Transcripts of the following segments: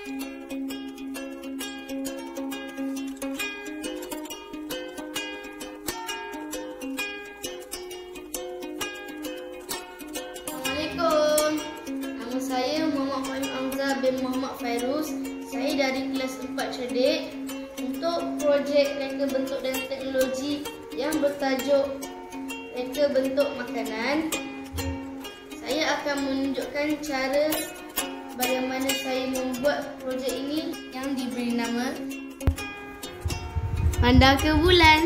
Assalamualaikum. Nama saya Muhammad bin Muhammad Fairuz. Saya dari kelas 4 cerdik. Untuk projek Rekabentuk dan Teknologi yang bertajuk Rekabentuk Makanan, saya akan menunjukkan cara bagaimana saya membuat projek ini yang diberi nama Panda ke Bulan.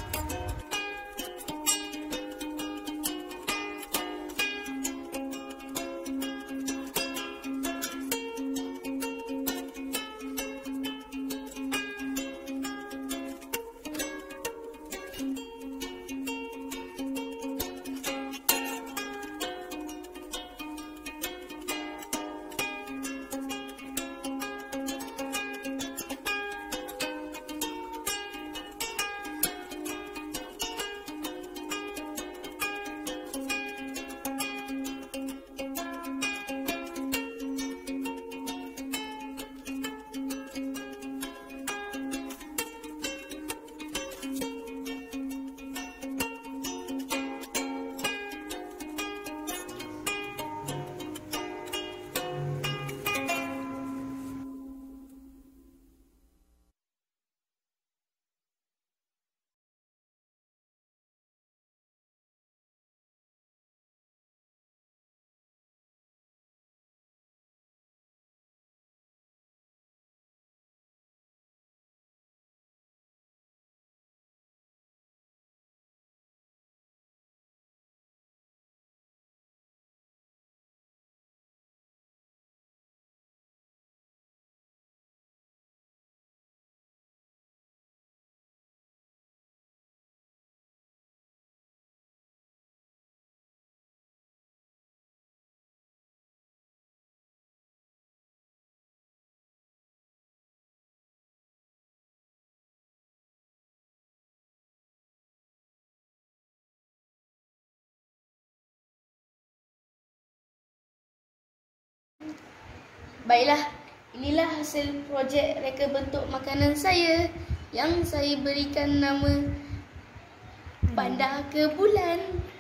Baiklah, inilah hasil projek Rekabentuk Makanan saya yang saya berikan nama Panda ke Bulan.